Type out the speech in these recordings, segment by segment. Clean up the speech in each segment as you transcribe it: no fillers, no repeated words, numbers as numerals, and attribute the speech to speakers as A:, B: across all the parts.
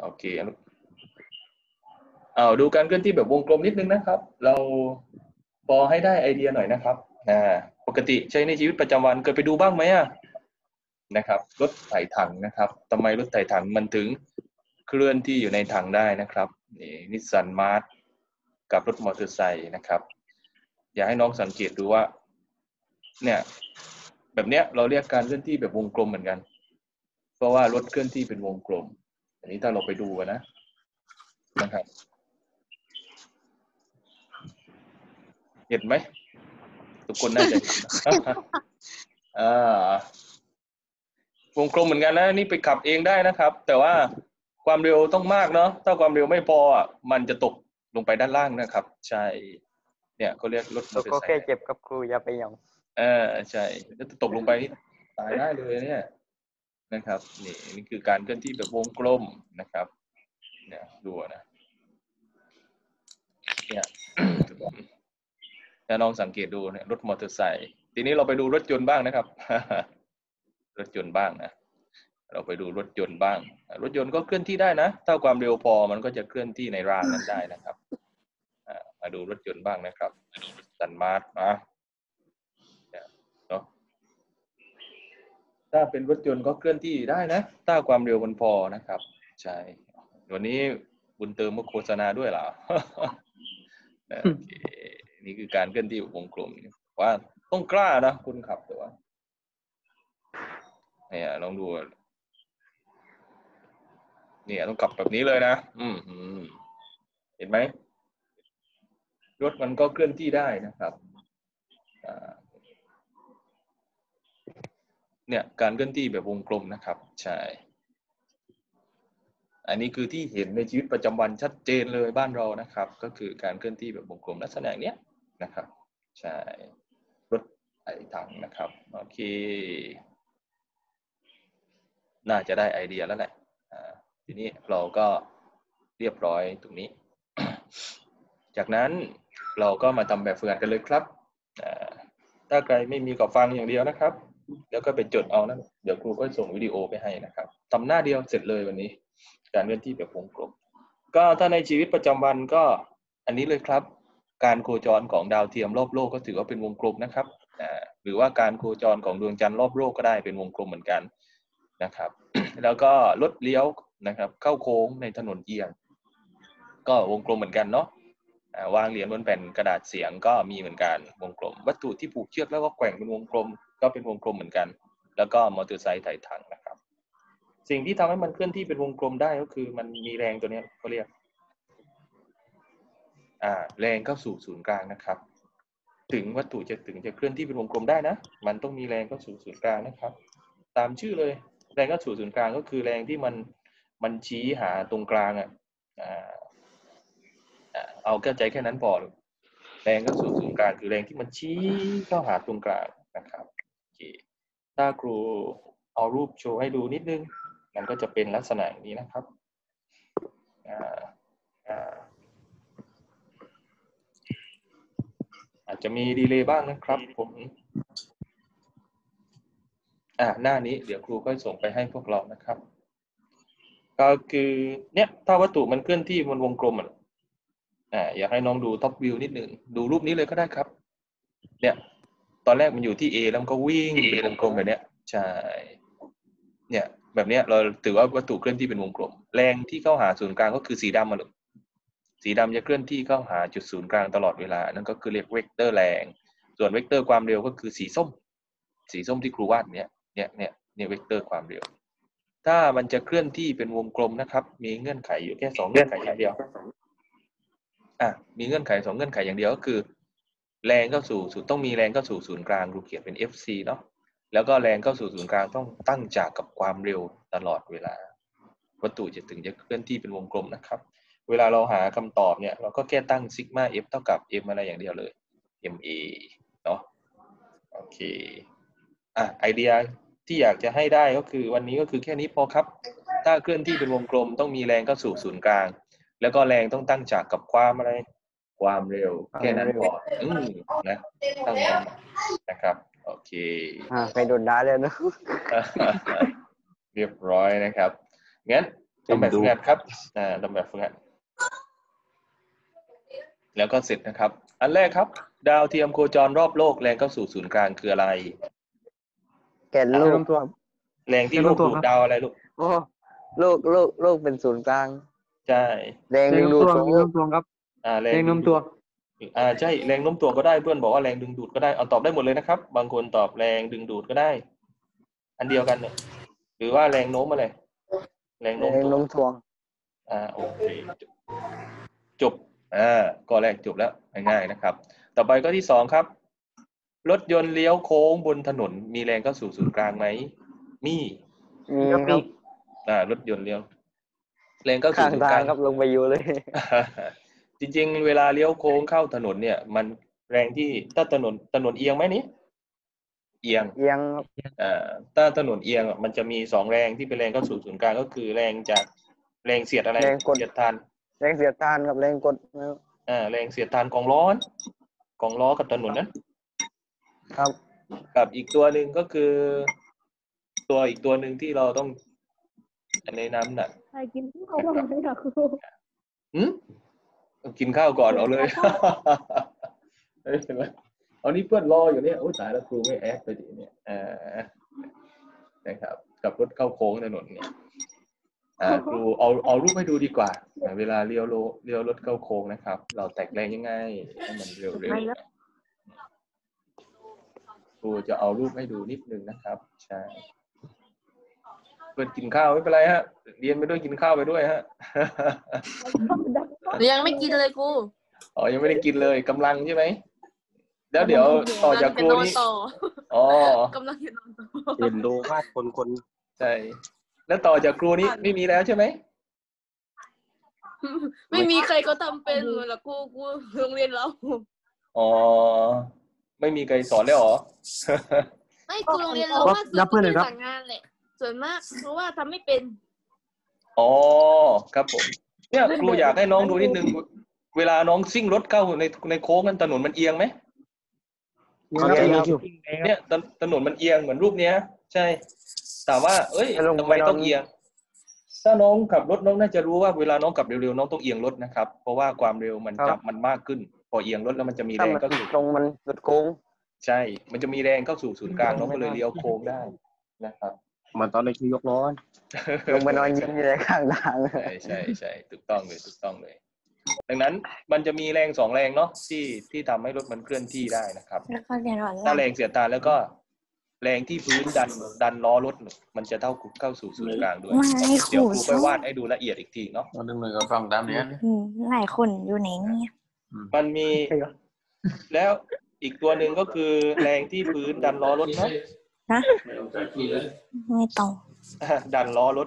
A: โอเคดูการเคลื่อนที่แบบวงกลมนิดนึงนะครับเราพอให้ได้ไอเดียหน่อยนะครับปกติใช้ในชีวิตประจำวันเคยไปดูบ้างไหมนะครับรถไถถังนะครับทำไมรถไถถังมันถึงเคลื่อนที่อยู่ในถังได้นะครับนี่นิสสันมาร์ทกับรถมอเตอร์ไซค์นะครับอยากให้น้องสังเกตดูว่าเนี่ยแบบเนี้ยเราเรียกการเคลื่อนที่แบบวงกลมเหมือนกันเพราะว่ารถเคลื่อนที่เป็นวงกลมอันนี้ถ้าเราไปดูนะครับเห็นไหมทุกคนน่าจะเห็นวงกลมเหมือนกันนะนี่ไปขับเองได้นะครับแต่ว่าความเร็วต้องมากเนาะถ้าความเร็วไม่พอมันจะตกลงไปด้านล่างนะครับใช่เนี่ยเขาเรียกรถมอเตอร์ไซค์
B: ก็แค่เจ็บกับครูอย่าไปยอง
A: ใช่ถ้าตกลงไปนี่ตายได้เลยเนี่ยนะครับนี่คือการเคลื่อนที่แบบวงกลมนะครับเนี่ยดูนะเนี่ยถ้าน้องสังเกตดูเนี่ยรถมอเตอร์ไซค์ทีนี้เราไปดูรถยนต์บ้างนะครับ รถยนต์บ้างนะเราไปดูรถยนต์บ้างรถยนต์ก็เคลื่อนที่ได้นะถ้าความเร็วพอมันก็จะเคลื่อนที่ในรางนั้นได้นะครับมาดูรถยนต์บ้างนะครับสันมาร์ทนะเนาะถ้าเป็นรถยนต์ก็เคลื่อนที่ได้นะถ้าความเร็วมันพอนะครับใช่วันนี้บุญเติมมาโฆษณาด้วยเหรอ โอเคนี่คือการเคลื่อนที่วงกลมว่าต้องกล้านะคุณขับแต่ว่าเนี่ยลองดูเนี่ยต้องขับแบบนี้เลยนะเห็นไหมรถมันก็เคลื่อนที่ได้นะครับเนี่ยการเคลื่อนที่แบบวงกลมนะครับใช่อันนี้คือที่เห็นในชีวิตประจำวันชัดเจนเลยบ้านเรานะครับก็คือการเคลื่อนที่แบบวงกลมลักษณะเนี้ยนะครับใช่รถไถถังนะครับโอเคน่าจะได้ไอเดียแล้วแหละทีนี้เราก็เรียบร้อยตรงนี้ จากนั้นเราก็มาทำแบบฝึกหัดกันเลยครับถ้าใครไม่มีก็ฟังอย่างเดียวนะครับแล้วก็ไปจดเอานะเดี๋ยวครูก็ส่งวิดีโอไปให้นะครับทำหน้าเดียวเสร็จเลยวันนี้การเคลื่อนที่แบบวงกลมก็ถ้าในชีวิตประจำวันก็อันนี้เลยครับการโคจรของดาวเทียมรอบโลกก็ถือว่าเป็นวงกลมนะครับหรือว่าการโคจรของดวงจันทร์รอบโลกก็ได้เป็นวงกลมเหมือนกันนะครับ แล้วก็รถเลี้ยวนะครับเข้าโค้งในถนนเอียงก็วงกลมเหมือนกันเนาะวางเหรียญบนแผ่นกระดาษเสียงก็มีเหมือนกันวงกลมวัตถุที่ผูกเชือกแล้วก็แกว่งเป็นวงกลมก็เป็นวงกลมเหมือนกันแล้วก็มอเตอร์ไซค์ไถถังนะครับสิ่งที่ทำให้มันเคลื่อนที่เป็นวงกลมได้ก็คือมันมีแรงตัวนี้เขาเรียกแรงเข้าสู่ศูนย์กลางนะครับถึงวัตถุจะเคลื่อนที่เป็นวงกลมได้นะมันต้องมีแรงเข้าสู่ศูนย์กลางนะครับตามชื่อเลยแรงเข้าสู่ศูนย์กลางก็คือแรงที่มันชี้หาตรงกลางเอาเข้าใจแค่นั้นพอแรงเข้าสู่ศูนย์กลางคือแรงที่มันชี้เข้าหาตรงกลางนะครับโอเคถ้าครูเอารูปโชว์ให้ดูนิดนึงมันก็จะเป็นลักษณะอย่างนี้นะครับอาจจะมีดีเลย์บ้างนะครับผมหน้านี้เดี๋ยวครูก็ส่งไปให้พวกเรานะครับก็คือเนี่ยถ้าวัตถุมันเคลื่อนที่บนวงกลมอยากให้น้องดูท็อปวิวนิดหนึ่งดูรูปนี้เลยก็ได้ครับเนี่ยตอนแรกมันอยู่ที่ A แล้วมันก็วิ่งเป็นวงกลมแบบเนี้ยใช่เนี่ยแบบเนี้ยเราถือว่าวัตถุเคลื่อนที่เป็นวงกลมแรงที่เข้าหาศูนย์กลางก็คือสีดำมาเลยสีดำจะเคลื่อนที่เข้าหาจุดศูนย์กลางตลอดเวลานั่นก็คือเรียกเวกเตอร์แรงส่วนเวกเตอร์ความเร็วก็คือสีส้มที่ครูวาดเนี่ยเวกเตอร์ความเร็วถ้ามันจะเคลื่อนที่เป็นวงกลมนะครับมีเงื่อนไขอยู่แค่2เงื่อนไขอย่างเดียวมีเงื่อนไข2เงื่อนไขอย่างเดียวก็คือแรงเข้าสู่ต้องมีแรงเข้าสู่ศูนย์กลางครูเขียนเป็น FC เนาะแล้วก็แรงเข้าสู่ศูนย์กลางต้องตั้งจากกับความเร็วตลอดเวลาวัตถุจะเคลื่อนที่เป็นวงกลมนะครับเวลาเราหาคำตอบเนี่ยเราก็แค่ตั้งซิกมา F เท่ากับ M อะไรอย่างเดียวเลย MA เนาะโอเคไอเดียที่อยากจะให้ได้ก็คือวันนี้ก็คือแค่นี้พอครับถ้าเคลื่อนที่เป็นวงกลมต้องมีแรงเข้าสู่ศูนย์กลางแล้วก็แรงต้องตั้งจากกับความอะไรความเร็วแค่นั้นพอนะตั้งนั้นนะครับโอเค
B: ไปโดนด่าเลยนะ
A: เรียบร้อยนะครับงั้นทำแบบฝึกหัดครับทำแบบฝึกหัดแล้วก็เสร็จนะครับอันแรกครับดาวเทียมโคจรรอบโลกแรงเข้าสู่ศูนย์กลางคืออะไร
B: แก่น
C: แรง
B: ลูก
C: โน้มตัวครับ
A: แรงที่โลกดูดดาวอะไรลูก
B: โอ้โลกเป็นศูนย์กลาง
A: ใช่
B: แรง
C: แร
B: ดึ
C: ง
B: ง
C: โน้
B: ดู
C: ม
B: ด
C: ตัว
B: ของ
C: แรง
B: โล
C: โน้
B: ก
C: มตัวครับ
A: แร
C: แรง งโน้มตัว
A: ใช่แรงโน้มตัวก็ได้เพื่อนบอกว่าแรงดึงดูดก็ได้เอาตอบได้หมดเลยนะครับบางคนตอบแรงดึงดูดก็ได้อันเดียวกันเนี่ยหรือว่าแรงโน้มอะไรแรง
B: แร
A: โน้ม
B: ง
A: ตัว
B: โน้มถ่วง
A: โอเคจบข้อแรกจบแล้วง่ายๆนะครับต่อไปข้อที่สองครับรถยนต์เลี้ยวโค้งบนถนนมีแรงเข้าสู่ศูนย์กลางไหมมี
B: มีครับ
A: รถยนต์เลี้ยวแรงเข้าสู่
B: ข้าง
A: ศูนย์
B: ทาก ง
A: ลาง
B: ครับลงไปอยู่เลย
A: จริงๆเวลาเลี้ยวโค้งเข้าถนนเนี่ยมันแรงที่ถ้าถนนเอียงไหมนี้เอียง
B: เอียงครับ
A: ถ้าถนนเอียงมันจะมีสองแรงที่เป็นแรงเข้าสู่ศูนย์กลางก็คือแรงจากแรงเสียดอะไร
B: แรงกด
A: เสียดทาน
B: แรงเสียดทานกับแรงกดนะครับ
A: แรงเสียดทานของล้กับถนนนั้น
B: ครับ
A: กับอีกตัวหนึ่งก็คืออีกตัวหนึ่งที่เราต้องในน้ำหนัก
D: ใครกินข้าวบ้างไหมอะครู
A: กินข้าวก่อนเอาเลย เอานี่เพื่อนรออยู่เนี่ยโอ้ตายแล้วครูไม่แอดไปดิเนี่ยนะครับกับรถเข้าโค้งถนนเนี่ยครูเอารูปให้ดูดีกว่าเวลาเลี้ยวรถเข้าโค้งนะครับ เราแตกแรงยังไงให้มันเร็วๆครูจะเอารูปให้ดูนิดนึงนะครับใช่เพื่อนกินข้าวไม่เป็นไรฮะเรียนไปด้วยกินข้าวไปด้วยฮะ
E: ยังไม่กินเลยกู
A: ยังไม่ได้กินเลยกำลังใช่ไหมแล้วเดี๋ยวต่อจากครูนี้กำลังจะนอนต่อ
C: เห็นดูวาดคน
A: ใช่แล้วต่อจากครูนี้ไม่มีแล้วใช่ไหม
E: ไม่มีใครเขาทำเป็นเหมือนละกูโรงเรียนเรา
A: ไม่มีใครสอนแล้วเหรอ
E: ไม่กูโรงเรียนเรามากสุดก็เป็นสั่งงานแหละส่วนมากเพราะว่าทำไม่เป็น
A: ครับผมเนี่ยครูอยากให้น้องดูนิดนึงเวลาน้องซิ่งรถเข้าในโค้งนั้นถนนมันเอียงไหม เนี่ยถนนมันเอียงเหมือนรูปเนี้ยใช่ถามว่าทำไมต้องเอียงถ้าน้องขับรถน้องน่าจะรู้ว่าเวลาน้องขับเร็วๆน้องต้องเอียงรถนะครับเพราะว่าความเร็วมันจับมันมากขึ้นพอเอียงรถแล้วมันจะมีแรงเข้าสู่
B: ตรงมันสุดโค้ง
A: ใช่มันจะมีแรงเข้าสู่ศูนย์กลางน้องก็เลยเลี้ยวโค้งได้นะครับ
C: ๆมันตอนในคิวยกล้อ
B: ลงไปนอนยิ้มอยู่ในข้างทาง
A: ใช่ถูกต้องเลยดังนั้นมันจะมีแรง2แรงเนาะที่ทำให้รถมันเคลื่อนที่ได้นะครับถ้าแรงเสียดทานแล้วก็แรงที่พื้นดันล้อรถมันจะเข้าสู่ศูนย์กลางด้วยเดี๋ยวครูไปวาดให้ดูละเอียดอีกทีเนาะ
C: ดึงมือกับฟังตามนี้
D: หลายคนอยู่ไหนเนี่ย
A: มันมีแล้วอีกตัวหนึ่งก็คือแรงที่พื้นดันล้อรถเนาะ
D: นะไม่ต้อง
A: ดันล้อรถ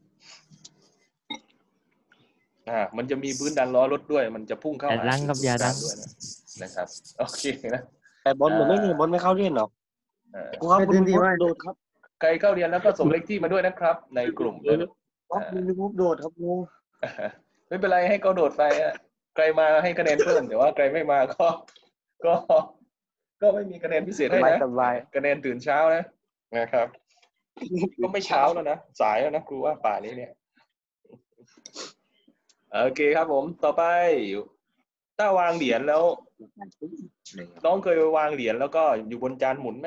A: มันจะมีพื้นดันล้อรถด้วยมันจะพุ่งเข้า
F: อย่าดังครับอย่าดัง
A: ด้วยนะครับโอเคนะ
C: แต่บอลมันไม่มีบอลไม่เข้าเล่นหรอกกูครับคุณพูดโดดครับ
A: ใครเข้าเรียนแล้วก็ส่งเลขที่มาด้วยนะครับ ในกลุ่มเลย
C: คุณพูดโดดครับงู
A: ไม่เป็นไรให้เขาโดดไปใครมาให้คะแนนเพิ่มแต่ว่าใครไม่มาก็ไม่มีคะแนนพิเศษให้นะคะแนนตื่นเช้านะครับก็ไม่เช้าแล้วนะสายแล้วนะครูว่าป่านี้เนี่ยโอเคครับผมต่อไปถ้าวางเหรียญแล้วน้องเคยวางเหรียญแล้วก็อยู่บนจานหมุนไหม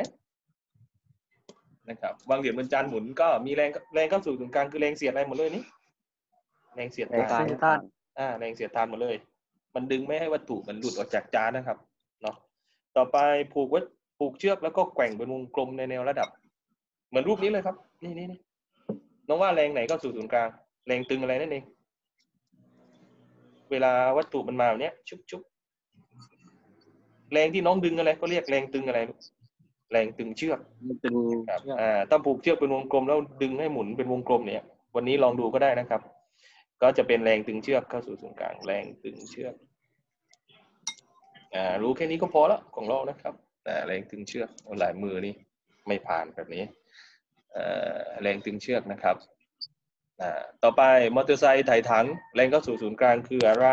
A: นะครับวางเหรียญบนจานหมุนก็มีแรงเข้าสู่ศูนย์กลางคือแรงเสียดอะไรหมดเลยนี่แรงเสียดทานแรงเสียดทานหมดเลยมันดึงไม่ให้วัตถุมันหลุดออกจากจานนะครับเนาะต่อไปผูกเชือกแล้วก็แกว่งเป็นวงกลมในแนวระดับเหมือนรูปนี้เลยครับนี่น้องว่าแรงไหนเข้าสู่ศูนย์กลางแรงตึงอะไรนั่นเองเวลาวัตถุมันมาแบบนี้ชุบแรงที่น้องดึงอะไรก็เรียกแรงตึงอะไรแรงตึงเชือกครับถ้าผูกเชือกเป็นวงกลมแล้วดึงให้หมุนเป็นวงกลมเนี่ยวันนี้ลองดูก็ได้นะครับก็จะเป็นแรงตึงเชือกเข้าสู่ศูนย์กลางแรงตึงเชือกรู้แค่นี้ก็พอแล้วของเรานะครับแรงตึงเชือกหลายมือนี่ไม่ผ่านแบบนี้แรงตึงเชือกนะครับต่อไปมอเตอร์ไซค์ไถถังแรงเข้าสู่ศูนย์กลางคืออะไร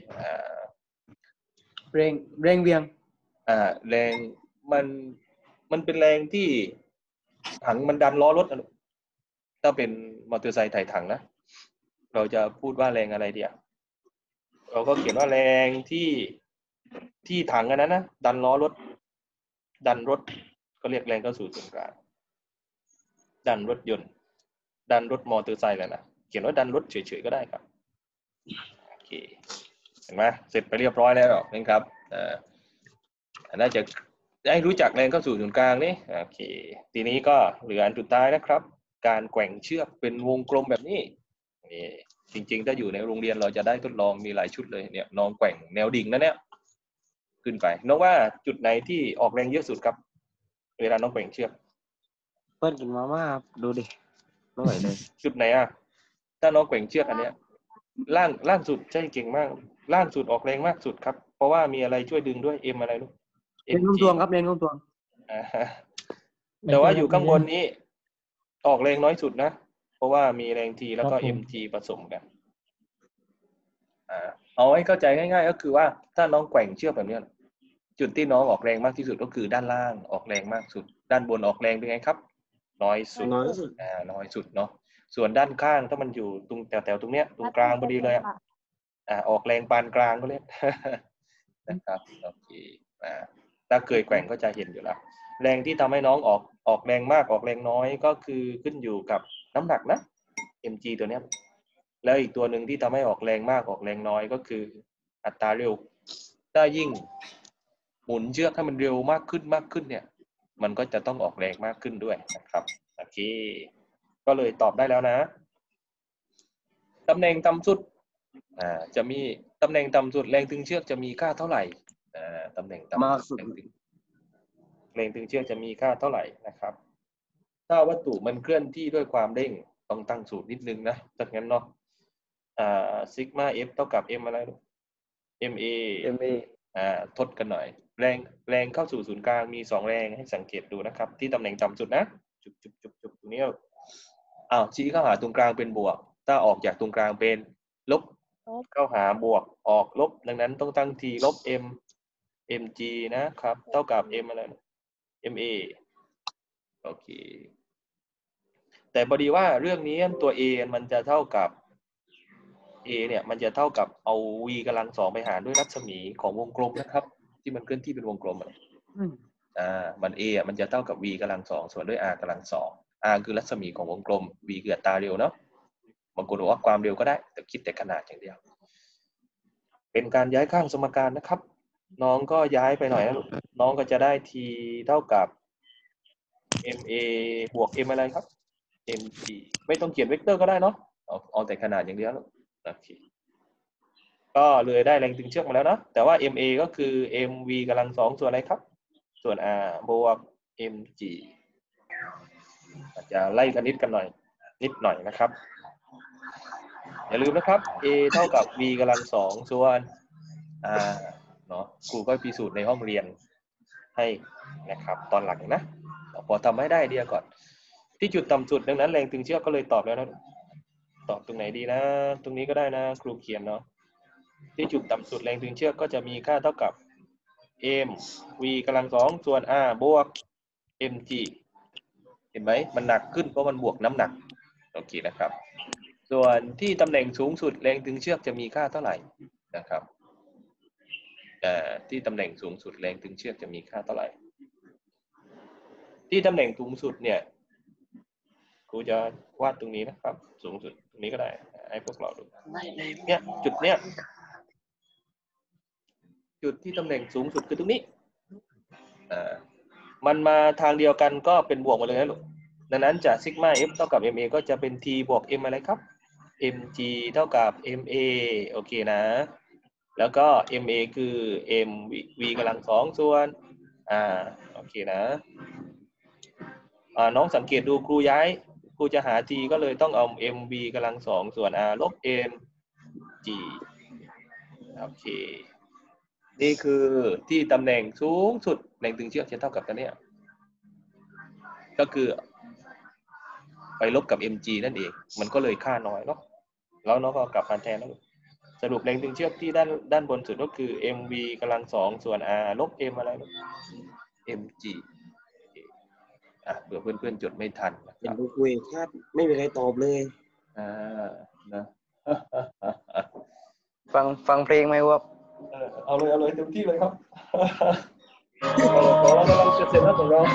C: แรงเวียง
A: แรงมันเป็นแรงที่ถังมันดันล้อรถถ้าเป็นมอเตอร์ไซค์ไถถังนะเราจะพูดว่าแรงอะไรเดียวเราก็เขียนว่าแรงที่ถังอันนั้นนะดันล้อรถดันรถก็เรียกแรงเข้าสู่ศูนย์กลางดันรถยนต์ดันรถมอเตอร์ไซค์เลยนะเขียนว่าดันรถเฉยๆก็ได้ครับโอเคเห็นไหมเสร็จไปเรียบร้อยแล้วนะครับน่าจะได้รู้จักแรงเข้าสู่ศูนย์กลางนี่โอเคทีนี้ก็เหลืออันสุดท้ายนะครับการแกว่งเชือกเป็นวงกลมแบบนี้นี่จริงๆถ้าอยู่ในโรงเรียนเราจะได้ทดลองมีหลายชุดเลยเนี่ยน้องแกว่งแนวดิ่งนะเนี่ยขึ้นไปน้องว่าจุดไหนที่ออกแรงเยอะสุดครับเวลาน้องแกว่งเชือก
C: เพื่อนกินมาม่าดูดิไม่ไหวเลย
A: จุดไหนอ่ะถ้าน้องแกว่งเชือกอันเนี้ยล่างสุดใช่เก่งมากล่างสุดออกแรงมากสุดครับเพราะว่ามีอะไรช่วยดึงด้วยเอ็มอะไรลูก
C: เน้นนุ่มตวงครับเน้นนุ่มตวง
A: แต่ว่าอยู่ข้างบนนี้ออกแรงน้อยสุดนะเพราะว่ามีแรงทีแล้วก็ mg ผสมกันเอาให้เข้าใจง่ายๆก็คือว่าถ้าน้องแกว่งเชือกแบบนี้จุดที่น้องออกแรงมากที่สุดก็คือด้านล่างออกแรงมากสุดด้านบนออกแรงเป็นไงครับน้อยสุดน้อยสุดเนาะส่วนด้านข้างถ้ามันอยู่ตรงแถวๆตรงเนี้ยตรงกลางพอดีเลยออกแรงปานกลางก็เรียก นะครับโอเคถ้าเคยแกว่งก็จะเห็นอยู่แล้วแรงที่ทำให้น้องออกแรงมากออกแรงน้อยก็คือขึ้นอยู่กับน้ำหนักนะ mg ตัวเนี้ยแล้วอีกตัวหนึ่งที่ทำให้ออกแรงมากออกแรงน้อยก็คืออัตราเร็วถ้ายิ่งหมุนเชือกให้มันเร็วมากขึ้นเนี่ยมันก็จะต้องออกแรงมากขึ้นด้วยนะครับโอเคก็เลยตอบได้แล้วนะตำแหน่งต่ำสุดจะมีตำแหน่งต่ำสุดแรงตึงเชือกจะมีค่าเท่าไหร่ตำแหน่งต่ำสุดแรงตึงเชือกจะมีค่าเท่าไหร่นะครับถ้าวัตถุมันเคลื่อนที่ด้วยความเร่งต้องตั้งสูตรนิดนึงนะจากนั้นเนาะซิกมา f เท่ากับ m อะไร ma ทดกันหน่อยแรงเข้าสู่ศูนย์กลางมี2แรงให้สังเกตดูนะครับที่ตำแหน่งต่ำสุดนะจุดตรงนี้ชี้เข้าหาตรงกลางเป็นบวกถ้าออกจากตรงกลางเป็นลบเข้าหาบวกออกลบดังนั้นต้องตั้ง t ลบ m mg นะครับเท่ากับ m อะไร ma โอเคแต่พอดีว่าเรื่องนี้ตัว a มันจะเท่ากับ a เนี่ยมันจะเท่ากับเอา v กำลัง2ไปหารด้วยรัศมีของวงกลมนะครับที่มันเคลื่อนที่เป็นวงกลมมัน a มันจะเท่ากับ v กำลัง2ส่วนด้วย r กำลัง2 r คือรัศมีของวงกลม v คืออัตราเร็วเนาะบางคนบอกว่าความเร็วก็ได้แต่คิดแต่ขนาดอย่างเดียวเป็นการย้ายข้างสมการนะครับน้องก็ย้ายไปหน่อยนะลูกน้องก็จะได้ t เท่ากับ ma บวก m อะไรครับ mg ไม่ต้องเขียนเวกเตอร์ก็ได้เนาะเอาแต่ขนาดอย่างเดียวโอเคก็เลยได้แรงตึงเชือกมาแล้วนะแต่ว่า ma ก็คือ mv กำลัง2ส่วนอะไรครับส่วน r บวก mg อาจจะไล่กันนิดหน่อยนะครับอย่าลืมนะครับ a เท่ากับ v กำลัง2ส่วน r เนาะครูก็พิสูจน์ในห้องเรียนให้นะครับตอนหลังนะพอทำให้ได้เดียวก่อนที่จุดต่ำสุดดังนั้นแรงตึงเชือกก็เลยตอบแล้วนะตอบตรงไหนดีนะตรงนี้ก็ได้นะครูเขียนเนาะที่จุดต่ำสุดแรงตึงเชือกก็จะมีค่าเท่ากับ m v กำลัง2ส่วน r บวก mg เห็นไหมมันหนักขึ้นเพราะมันบวกน้ำหนักโอเคนะครับส่วนที่ตำแหน่งสูงสุดแรงตึงเชือกจะมีค่าเท่าไหร่นะครับที่ตำแหน่งสูงสุดแรงตึงเชือกจะมีค่าเท่าไหร่ที่ตำแหน่งสูงสุดเนี่ยครูจะวาดตรงนี้นะครับสูงสุดตรงนี้ก็ได้ให้พวกเราดูเนี่ยจุดเนี้ยจุดที่ตำแหน่งสูงสุดคือตรงนี้มันมาทางเดียวกันก็เป็นบวกมาเลยนะลูกดังนั้นจากซิกมา f เท่ากับ ma ก็จะเป็น t บวก m อะไรครับ mg เท่ากับ ma โอเคนะแล้วก็ ma คือ m v กำลัง2ส่วนโอเคนะน้องสังเกตดูครูจะหา t ก็เลยต้องเอา mv กำลัง2ส่วน r ลบ mg โอเคนี่คือที่ตำแหน่งสูงสุดแรงตึงเชือกจะเท่ากับตัวเนี้ยก็คือไปลบกับ mg นั่นเองมันก็เลยค่าน้อยเนาะแล้วน้องก็กลับมาแทนแล้วสรุปแรงตึงเชือกที่ด้านบนสุดก็คือ mv กำลัง2ส่วน r ลบ m อะไร mg เผื่อเพื่อนๆจดไม่ทันนะครับ
C: เป็นลูกเวทครับไม่มีใครตอบเลย
A: นะ
B: ฟังเพลงไหมครับ
A: เอาเลยเต็มที่เลยครับ เรากำลังจะเสร็จแล้วของเรา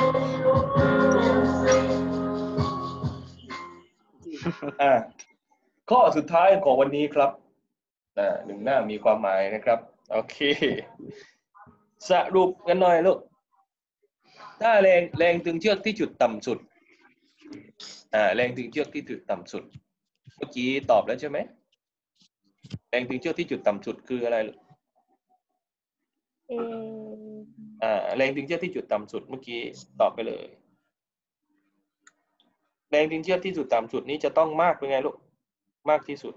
A: ข้อสุดท้ายของวันนี้ครับหนึ่งหน้ามีความหมายนะครับโอเคสรุปกันหน่อยลูกถ้าแรงตึงเชือกที่จุดต่ำสุดแรงตึงเชือกที่จุดต่ำสุดเมื่อกี้ตอบแล้วใช่ไหมแรงตึงเชือกที่จุดต่ำสุดคืออะไรลูกแรงตึงเชือกที่จุดต่ำสุดเมื่อกี้ตอบไปเลยแรงตึงเชือกที่จุดต่ำสุดนี้จะต้องมากเป็นไงลูกมากที่สุด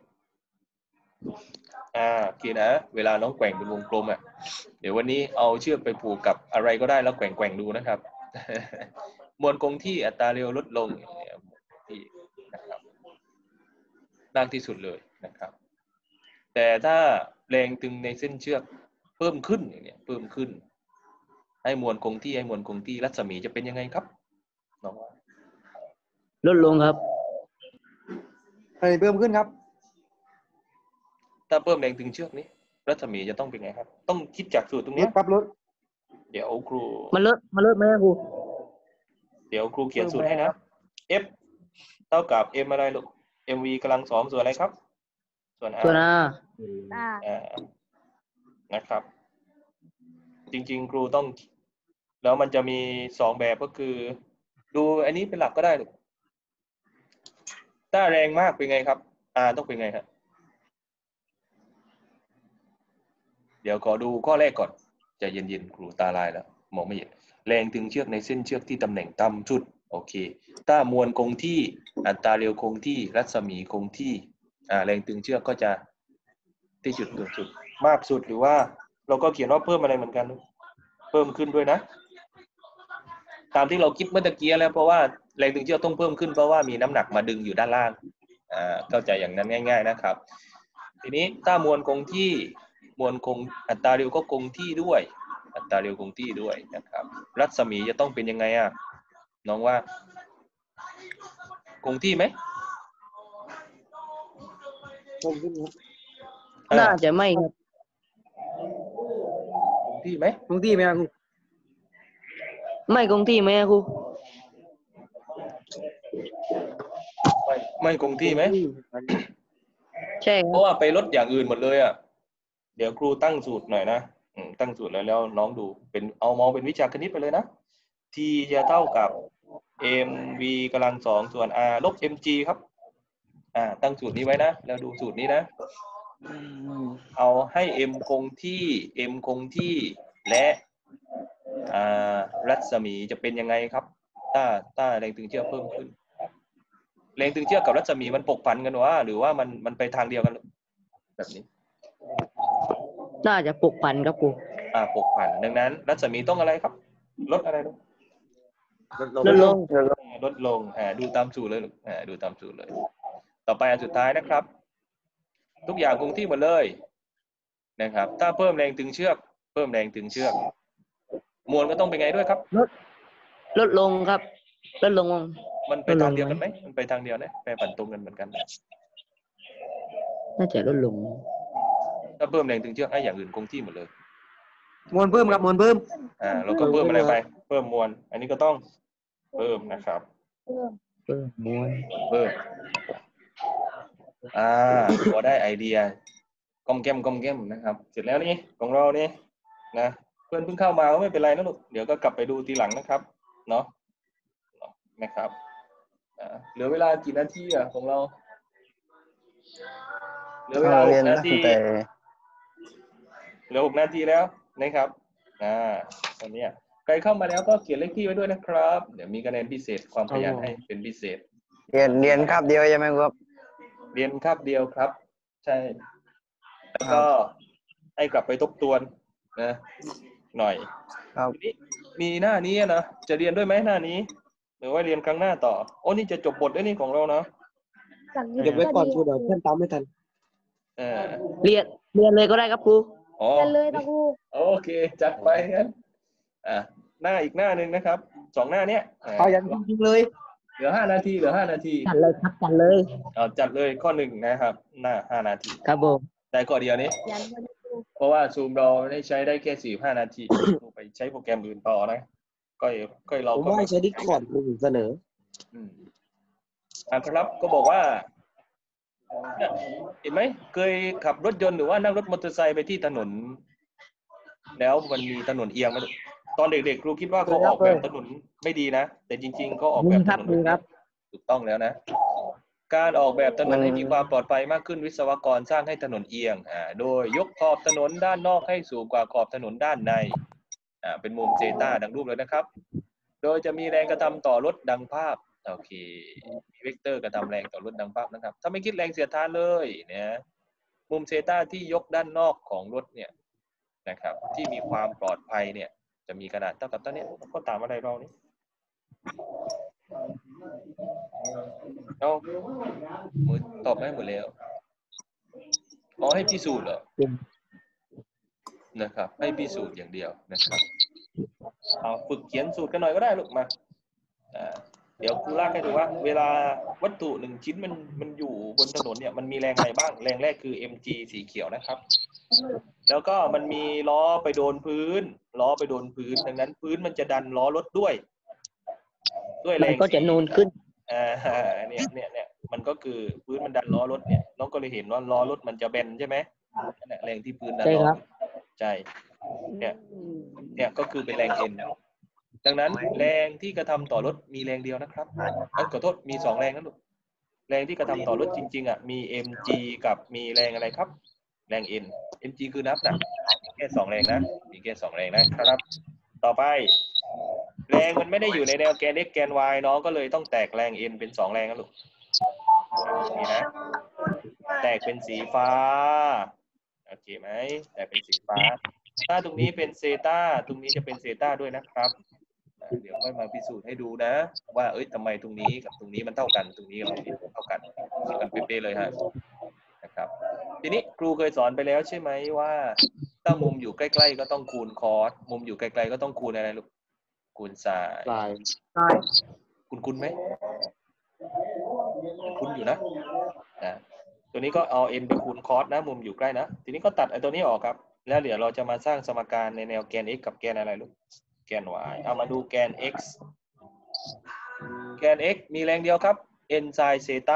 A: โอเคนะเวลาน้องแกว่งเป็นวงกลมเดี๋ยววันนี้เอาเชือกไปผูกกับอะไรก็ได้แล้วแกว่งดูนะครับ มวลคงที่อัตราเร็วลดลงที่นะครับมากที่สุดเลยนะครับแต่ถ้าแรงตึงในเส้นเชือกเพิ่มขึ้นอย่างเนี้ยเพิ่มขึ้นให้มวลคงที่รัศมีจะเป็นยังไงครับน้องว่า
C: ลดลงครับ
B: เพิ่มขึ้นครับ
A: ถ้าเพิ่มแรงตึงเชือกนี้รัศมีจะต้องเป็นไงครับต้องคิดจากสูตรตรงนี้
B: ครับลด
A: เดี๋ยวครู
C: มันลดไหมครู
A: เดี๋ยวครูเขียนสูตรให้นะ F เท่ากับ M อะไรลูก mv กำลังสองส่วนอะไรครับส่วน r นะครับจริงๆครูต้องแล้วมันจะมี2แบบก็คือดูอันนี้เป็นหลักก็ได้ลูกถ้าแรงมากเป็นไงครับ r ต้องเป็นไงครับเดี๋ยวขอดูข้อแรกก่อนใจเย็นๆครูตาลายแล้วมองไม่เห็นแรงตึงเชือกในเส้นเชือกที่ตำแหน่งต่ำสุดโอเคถ้ามวลคงที่อัตราเร็วคงที่รัศมีคงที่แรงตึงเชือกก็จะที่จุดต่ำสุดมากสุดหรือว่าเราก็เขียนว่าเพิ่มอะไรเหมือนกันเพิ่มขึ้นด้วยนะตามที่เราคิดเมื่อตะกี้แล้วเพราะว่าแรงตึงเชือกต้องเพิ่มขึ้นเพราะว่ามีน้ำหนักมาดึงอยู่ด้านล่างเข้าใจอย่างนั้นง่ายๆนะครับทีนี้ถ้ามวลคงที่มวลคงอัตราเร็วก็คงที่ด้วยอัตราเร็วคงที่ด้วยนะครับรัศมีจะต้องเป็นยังไงน้องว่าคงที่ไหม
C: คงที่น่าจะไม่ครับ
A: คงที่ไหม
B: คงที่ไหมครู
C: ไม่คงที่ไหมครู
A: ไม่คงที่ไหม
C: ใช่
A: เพราะว่าไปลดอย่างอื่นหมดเลยเดี๋ยวครูตั้งสูตรหน่อยนะตั้งสูตรแล้วน้องดูเป็นเอามองเป็นวิชาคณิตไปเลยนะ t จะเท่ากับ mv กำลังสองส่วน r ลบ mg ครับตั้งสูตรนี้ไว้นะแล้วดูสูตรนี้นะเอาให้ m คงที่ m คงที่และรัศมีจะเป็นยังไงครับถ้าแรงตึงเชือกเพิ่มขึ้นแรงตึงเชือกกับรัศมีมันปกพันกันวะหรือว่ามันไปทางเดียวกันแบบนี้
C: น่าจะปกพันครับครู
A: ปกพันดังนั้นรัศมีต้องอะไรครับลดอะไรลูก
C: ลดลง
A: ดูตามสูตรเลยลูกดูตามสูตรเลยต่อไปอันสุดท้ายนะครับทุกอย่างคงที่หมดเลยนะครับถ้าเพิ่มแรงตึงเชือกมวลก็ต้องเป็นไงด้วยครับ
C: ลดลงครับลดลง
A: มันไปทางเดียวกันไหมมันไปทางเดียวนะแปรผันตรงกันเหมือนกัน
C: น่าจะลดลง
A: ถ้าเพิ่มแรงตึงเชือกให้อย่างอื่นคงที่หมดเลย
B: มวลเพิ่มครับมวลเพิ่ม
A: เราก็เพิ่มอะไรไปเพิ่มมวลอันนี้ก็ต้องเพิ่มนะครับ
C: เพิ่มมวล
A: พอได้ไอเดียก้มแก้มนะครับเสร็จแล้วนี่ของเรานี่นะเพื่อนเพิ่งเข้ามาก็ไม่เป็นไรนะลูกเดี๋ยวก็กลับไปดูทีหลังนะครับเนาะนะครับเหลือเวลากี่นาทีของเราเหลือเวลา6 นาทีเหลือ6 นาทีแล้วนะครับตอนนี้ใครเข้ามาแล้วก็เขียนเลขที่ไว้ด้วยนะครับเดี๋ยวมีคะแนนพิเศษความขยันให้เป็นพิเศษ
B: เรียนคาบเดียวใช่ไหมครับ
A: เรียนคาบเดียวครับใช่แล้วก็ให้กลับไปทบทวนนะหน่อย
B: ครับ
A: มีหน้านี้นะจะเรียนด้วยไหมหน้านี้หรือว่าเรียนครั้งหน้าต่อโอ้นี่จะจบบทได้นี่ของเรานะ
C: เก็บไว้ก่อนครูเดี๋ยวเพื่อนตามไม่ทันเรียนเลยก็ได้ครับครู
E: เรียนเลยนะครู
A: โอเคจัดไปงั้นหน้าอีกหน้านึงนะครับ2 หน้าเนี้ย
B: เอาอย่างจริงเลย
A: เหลือ5 นาที
C: จัดเลยครับจัดเลย
A: จัดเลยข้อ1นะครับหน้า5 นาที
C: ครับผม
A: ได้ข้อเดียวนี้
E: ยันวันครู
A: เพราะว่าซูมเราได้ใช้ได้แค่45 นาทีไปใช้โปรแกรมอื่นต่อนะก็เรา
C: ผม
A: ก็
C: ว่าใช้ดิสคอร์ดผมเสนอ
A: ครับก็บอกว่าเนี่ยเห็นไหมเคยขับรถยนต์หรือว่านั่งรถมอเตอร์ไซค์ไปที่ถนน แล้วมันมีถนนเอียงไหมตอนเด็กๆครูคิดว่าเขาออกแบบถนนไม่ดีนะแต่จริงๆเขาออกแบบถนนถูกต้องแล้วนะการออกแบบถนนให้มีความปลอดภัยมากขึ้นวิศวกรสร้างให้ถนนเอียงโดยยกขอบถนนด้านนอกให้สูงกว่าขอบถนนด้านในเป็นมุมเซต้าดังรูปเลยนะครับโดยจะมีแรงกระทำต่อรถดังภาพโอเคมีเวกเตอร์กระทำแรงต่อรถดังภาพนะครับถ้าไม่คิดแรงเสียดทานเลยเนี่ยมุมเซต้าที่ยกด้านนอกของรถเนี่ยนะครับที่มีความปลอดภัยเนี่ยจะมีขนาดเท่ากับตัวนี้ก็ตามอะไรเรานี่เอามือตอบได้หมดแล้วให้พิสูจน์เหรอนะครับให้พิสูจน์อย่างเดียวนะครับเอาฝึกเขียนสูตรกันหน่อยก็ได้ลูกมาเดี๋ยวครูลากให้ดูว่าเวลาวัตถุ1ชิ้นมันอยู่บนถนนเนี่ยมันมีแรงอะไรบ้างแรงแรกคือ mg สีเขียวนะครับแล้วก็มันมีล้อไปโดนพื้นดังนั้นพื้นมันจะดันล้อรถด้วยแรง
C: ก็จะนูนขึ้น
A: เนี่ยมันก็คือพื้นมันดันล้อรถเนี่ยน้องก็เลยเห็นว่าล้อรถมันจะแบนใช่ไหมแรงที่พื้นดันล้อใช่เนี่ยก็คือเป็นแรง N ดังนั้นแรงที่กระทำต่อรถมีแรงเดียวนะครับขอโทษมี2แรงนะลูกแรงที่กระทำต่อรถจริงๆมี mg กับมีแรงอะไรครับแรง N mg คือนับนะแค่2แรงนะมีแค่2แรงนะครับต่อไปแรงมันไม่ได้อยู่ในแนวแกน x แกน y น้องก็เลยต้องแตกแรง n เป็น2แรงนะลูกนี่นะแตกเป็นสีฟ้าโอเคไหมแตกเป็นสีฟ้าถ้าตรงนี้เป็นเซต้าตรงนี้จะเป็นเซต้าด้วยนะครับเดี๋ยวค่อยมาพิสูจน์ให้ดูนะว่าทำไมตรงนี้กับตรงนี้มันเท่ากันตรงนี้กับตรงนี้เท่ากันเป๊ะๆเลยฮะนะครับทีนี้ครูเคยสอนไปแล้วใช่ไหมว่าถ้ามุมอยู่ใกล้ๆก็ต้องคูณคอสมุมอยู่ไกลๆก็ต้องคูณอะไรลูกคูณไซน์คุณไหมคุณอยู่นะตัวนี้ก็เอา n ไปคูณคอสนะมุมอยู่ใกล้นะทีนี้ก็ตัดไอ้ตัวนี้ออกครับแล้วเดี๋ยวเราจะมาสร้างสมการในแนวแกน x กับแกนอะไรลูกแกน y เอามาดูแกน x แกน x มีแรงเดียวครับ n ไซน์เซต้า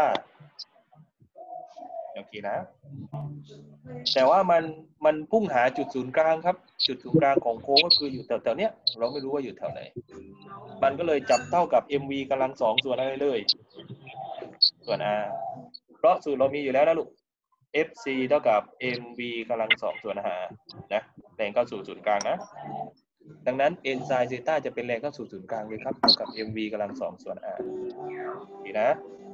A: โอเคนะแต่ว่ามันพุ่งหาจุดศูนย์กลางครับจุดศูนย์กลางของโค้งก็คืออยู่แถวๆเนี้ยเราไม่รู้ว่าอยู่แถวไหนมันก็เลยจับเท่ากับ mv กำลัง2ส่วนอะไรเลยส่วน r เพราะสูตรเรามีอยู่แล้วนะลูก fc เท่ากับ mv กำลัง2ส่วน r นะแรงเข้าสู่ศูนย์กลางนะดังนั้น n ไซน์เซต้าจะเป็นแรงเข้าสู่ศูนย์กลางเลยครับเท่ากับ mv กำลัง2ส่วน r ดีนะ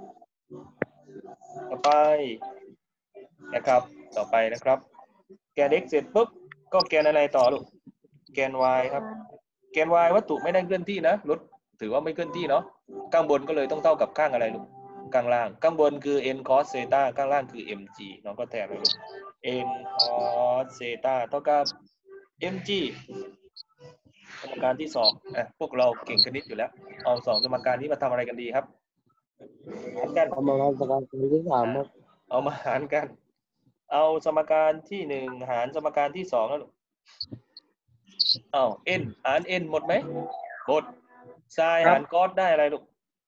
A: ต่อไปนะครับต่อไปนะครับแกน x เสร็จปุ๊บก็แกนอะไรต่อลูกแกน y ครับแกน y วัตถุไม่ได้เคลื่อนที่นะรถถือว่าไม่เคลื่อนที่เนาะข้างบนก็เลยต้องเท่ากับข้างอะไรลูกข้างล่างข้างบนคือ n cos เซต้าข้างล่างคือ mg น้องก็แทนเลยลูก n cos เซต้าเท่ากับ mg สมการที่2พวกเราเก่งคณิตอยู่แล้วเอา2สมการนี้มาทำอะไรกันดีครับ
C: เอามาสมการที่3ครับ
A: เอามาหารกันเอาสมการที่1หารสมการที่2แล้วลูกn หาร n หมดไหมหมดไซน์หารคอสได้อะไรลูก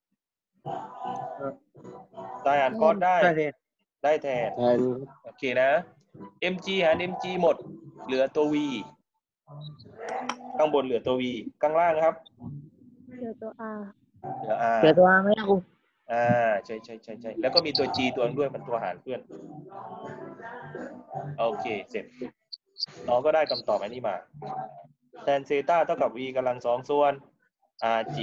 A: ไซน์หารคอสได้แทนโอเคนะ mg หาร mg หมดเหลือตัว v ข้างบนเหลือตัว v ข้างล่างครับ
E: เหลือตัว r
C: เหลือ r ไม่เอา
A: ใช่แล้วก็มีตัว g ตัวนึงด้วยมันตัวหารเพื่อนโอเคเสร็จน้องก็ได้คำตอบอันนี้มาแทนเซต้าเท่ากับ v กำลัง2ส่วน rg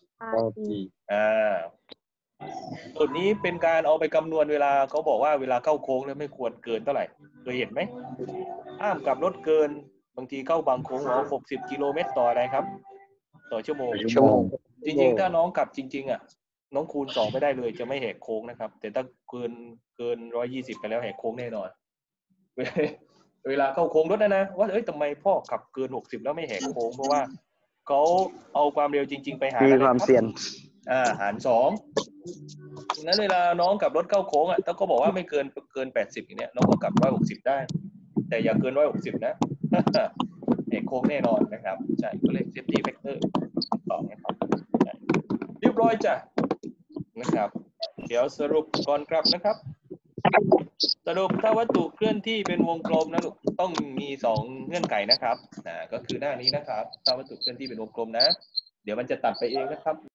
A: ส่วนนี้เป็นการเอาไปคำนวณเวลาเขาบอกว่าเวลาเข้าโค้งแล้วไม่ควรเกินเท่าไหร่เคยเห็นไหมห้ามขับรถเกินบางทีเข้าบางโค้ง60 กิโลเมตรต่ออะไรครับต่อชั่วโมงจริงๆถ้าน้องขับจริงๆน้องคูณ2ไม่ได้เลยจะไม่แหกโค้งนะครับแต่ถ้าเกิน120ไปแล้วแหกโค้งแน่นอนเวลาเข้าโค้งรถนะว่าทำไมพ่อขับเกิน60แล้วไม่แหกโค้งเพราะว่าเขาเอาความเร็วจริงๆไปหาร
B: มีความเสี่ยง
A: หาร2 งั้นเวลาน้องขับรถเข้าโค้งอ่ะถ้าก็บอกว่าไม่เกิน80อย่างเนี้ยน้องก็กลับ160ได้แต่อย่าเกิน160นะเอกโค้งแน่นอนนะครับใช่ก็เรียก safety factor ต่อนะครับเรียบร้อยจ้ะนะครับเดี๋ยวสรุปก่อนครับนะครับสรุปถ้าวัตถุเคลื่อนที่เป็นวงกลมนะลูกต้องมี2เงื่อนไขนะครับก็คือหน้านี้นะครับถ้าวัตถุเคลื่อนที่เป็นวงกลมนะเดี๋ยวมันจะตัดไปเองนะครับ